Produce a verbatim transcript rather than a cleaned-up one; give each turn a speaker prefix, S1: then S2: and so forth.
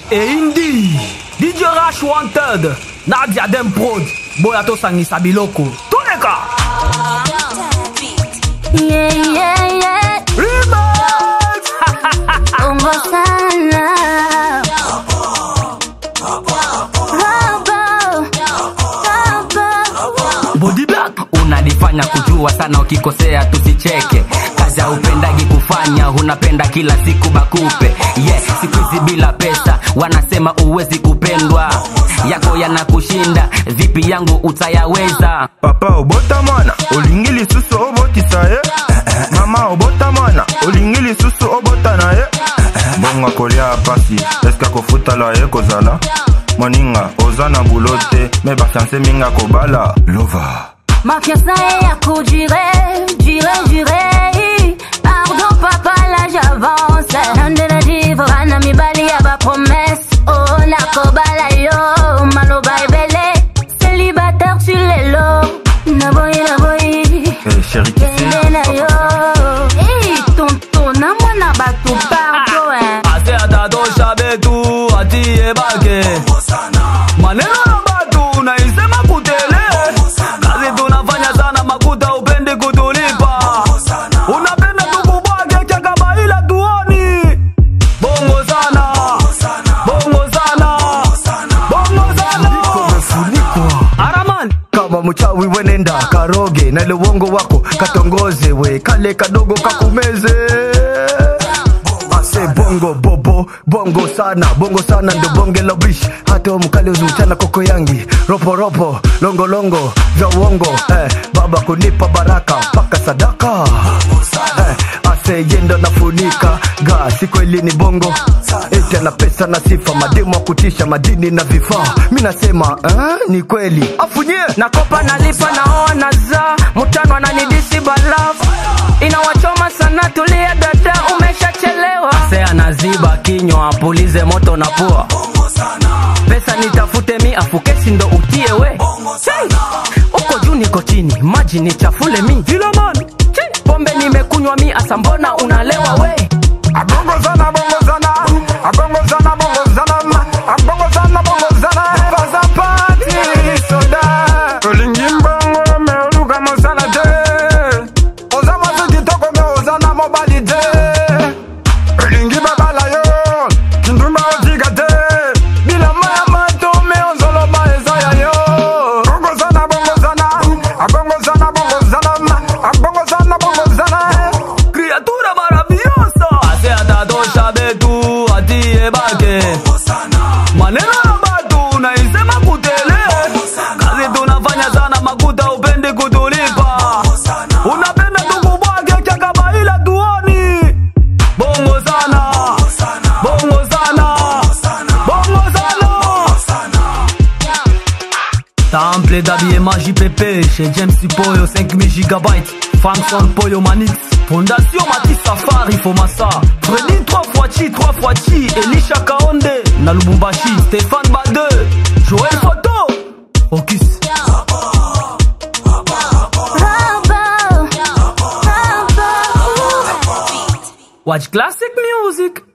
S1: et Indy, D J Rush Wanted, Nadia Dem Prod, Boyato Sangisa Biloko, tous les gars.
S2: Yeah, yeah, yeah.
S1: Remix.
S2: Bongo sana.
S1: Body Black.
S3: Unanifanya kujua sana, ukikosea tusicheke. Kazi upendagi kufanya, unapenda kila siku bakupe. Yeah, siku hizi bila pesa wanasema uwezi kupendwa. Yako yanakushinda, vipi yangu utayaweza?
S4: Papa obota mwana, olingili susu obotisa ye. Mama obota mwana, olingili susu obota na ye. Bonga kolia pasi, eska kofuta la ye kozala. Moninga, ozana bulote, me bafianse minga kobala. Lova
S2: Ma fiançaille a coup j'irai, j'irai, j'irai. Pardon papa, là j'avance. Nande la diva, anami bali ya ba promesse. Oh nako bala yo, malo ba ebele. Célibataire sur les lots. Na boy, na boy.
S4: Eh chérie, qui c'est?
S2: Na yo. Hey tonton, na mwana batu pardon hein.
S1: Ase atado shabetu, ati ebake. Maneno na batu, na isema kutele. Kazi tunafanya sana makuta upende kutulipa. Unapenda tukubwage chaka baila tuoni. Bongo sana, bongo sana, bongo sana. Araman
S5: kama mchawi wenenda karoge na ile uongo wako katongoze we kale kadogo kakumeze. Ase bongo bobo bongo sana bongo sana ndo bonge la bish hata mkali uzumchana koko yangi ropo ropo longo longo vya uongo eh, baba kunipa baraka paka sadaka eh, ase yendo nafunika ga si kweli ni bongo eti ana pesa na sifa mademu wa kutisha madini na vifaa mimi nasema eh, ni kweli afunye
S6: nakopa nalipa naona za mutano ananidisi balafu inawachoma sana tulia dada umeshachelewa.
S3: Ase anaziba kinywa apulize moto na pua.
S6: Pesa nitafute mi afukesi ndo utie we. Uko juu niko chini maji ni chafule mi.
S1: Kila man
S6: Pombe nimekunywa mi asambona unalewa we.
S4: Abongo sana bongo sana, abongo sana bongo sana, abongo sana bongo sana. Faza party soda. Olingi mbongo me oluga mosala de. Oza mazu kitoko me oza na mobali de. Olingi babala yo, kindumba ojiga de. Bila maya mato me ozolo ba eza ya yo. Bongo sana bongo sana, abongo sana bongo sana, abongo sana bongo sana.
S1: criatura maravillosa. Ase atado shabetu, ati ebake. Maneno na batu, na isema kutele. Kazi tunafanya sana makuta upende kutulipa. Unapenda tukubwage chaka baila tuoni. Bongo sana, bongo sana, bongo sana. Temple d'habillement J P P chez James Poyo cinq mille gigabytes. Famson Poyo Manix. Fondation Mati Safari Fomasa. Freddy trois fois chi, trois fois chi. Elisha Kaonde. Na Lubumbashi. Stéphane Bade. Joël Photo. Focus. Watch classic music.